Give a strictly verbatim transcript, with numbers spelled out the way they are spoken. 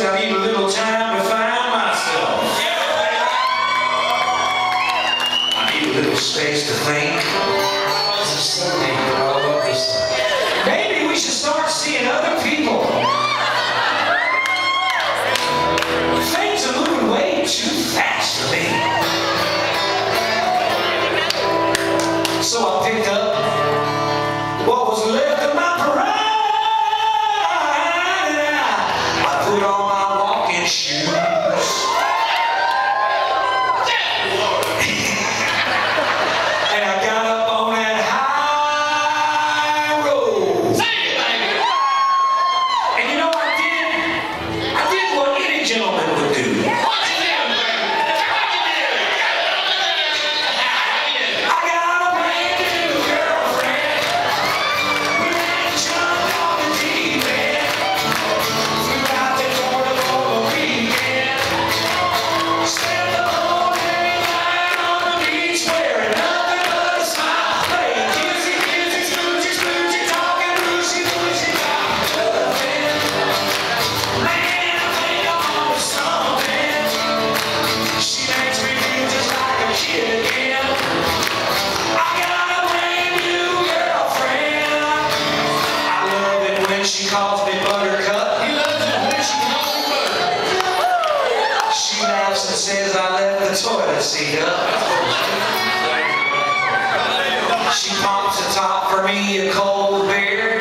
I need a little time to find myself. I need a little space to think. This is so deep. I love this. Maybe we should start seeing other people. Things are moving way too fast for me. So I picked up what was left of my pride. I put on my walking shoes. And I got up on that high road. And you know what I did? I did what any gentleman would do. She calls me Buttercup. He loves it when she calls me Buttercup. She laughs and says I left the toilet seat up. She pumps the top for me a cold beer.